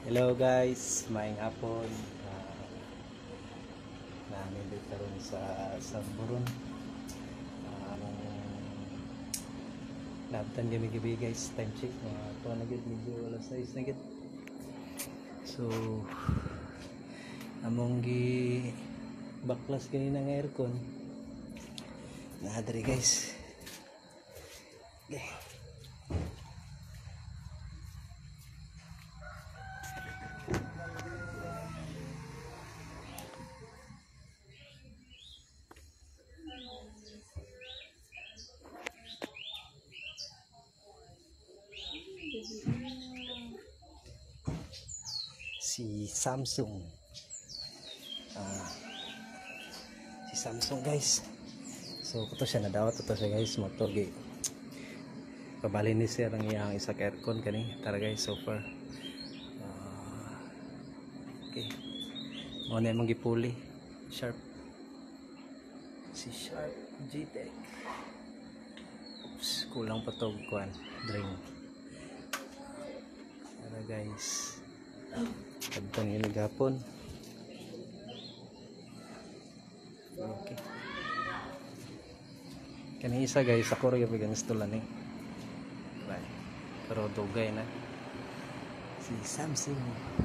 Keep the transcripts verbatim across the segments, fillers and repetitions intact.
Hello guys, maayong hapon. Uh, namin dito ron sa Samburon. Uh, Labtan kami gabi guys, time check. Mga uh, na gid, medyo alas sais na gid. So, among gi baklas kanina ng aircon. Naadari guys. Okay. Si Samsung uh, si Samsung guys, so ito siya nadawat ito siya guys moto gi pabalin ni sir ang iyang isa ka aircon kani tara guys so far uh, okay mo na yung gipuli Sharp si Sharp G-Tech. Oops, kulang pa to kuan drain. Tara guys, pagtang yun gapon. Okay, kani isa guys ako rin yung install ni bye, pero dugay na si Samsung.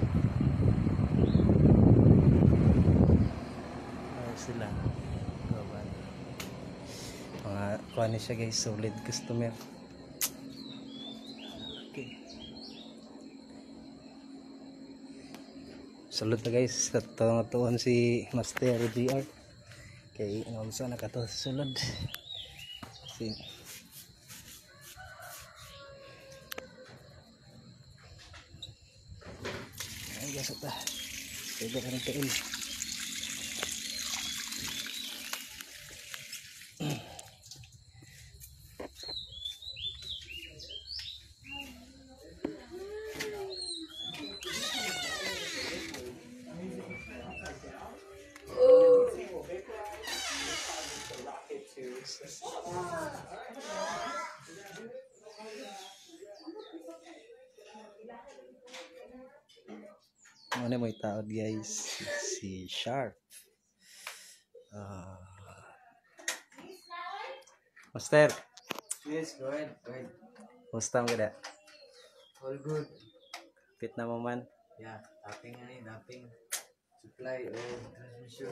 Ay sila kawan mga kuan ni siya guys, solid customer. Okay, salud na guys sa tuon si Master G R kay ngamsa na kato sulod si ay gasot ta pwede ka rin kain. Ano mo itaod guys, si Sharp. uh, Master, Yes, go ahead, go ahead. musta mo kada? All good. Fit na mo man? Yeah, tapping nga ni, tapping. Supply o transmission.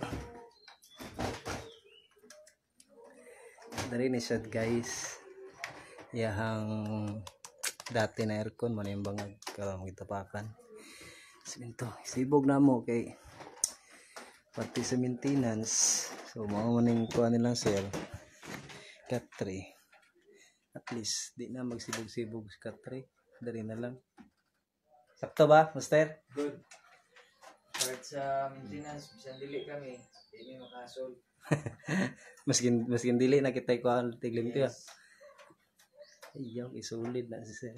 Dari ni siya guys, yahang dati na aircon mo na yung bangag karang gitapakan. Siminto, sibog na mo kay pati sa maintenance. So mao man ning kuan nilang sir cat three, at least di na magsibog-sibog sa cat three, dari na lang. Sakto ba Master? Good. Part sa maintenance, bisan dili kami, di mi makasol. maskin maskin dili na kita kuan tiglim to. Yes. Ayaw isulid na si sir.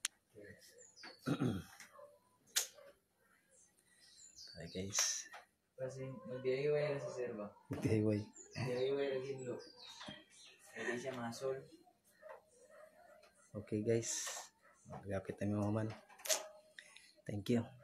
Hi guys, Kasi mag-D I Y na sa sir ba? D I Y. D I Y lagi nilo. Hindi siya masol. Okay guys, magapit na mo man. Thank you.